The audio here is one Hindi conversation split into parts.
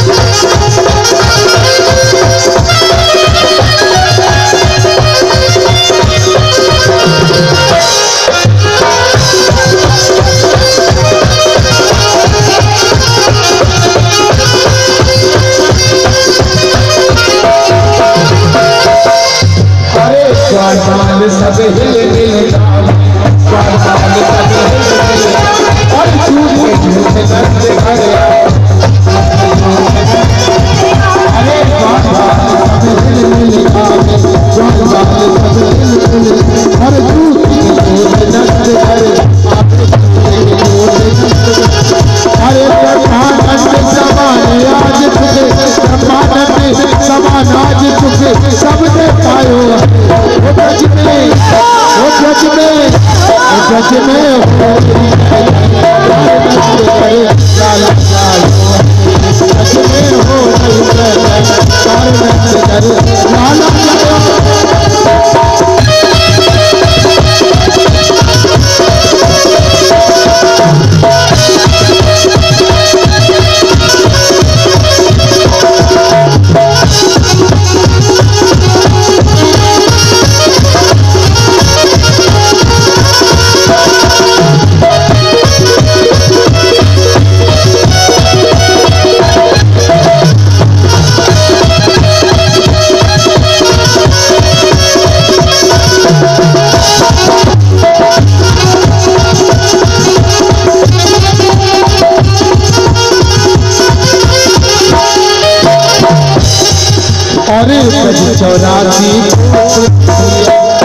सब हिले मिले और झूठे झूठे दर्द करे अरे सब हिले मिले और झूठे झूठे दर्द करे अरे समान आज तुझे सबने पायो जज में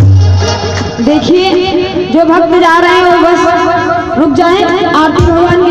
देखिए जो भक्त जा रहे हैं वो बस रुक जाएं, आरती भगवान की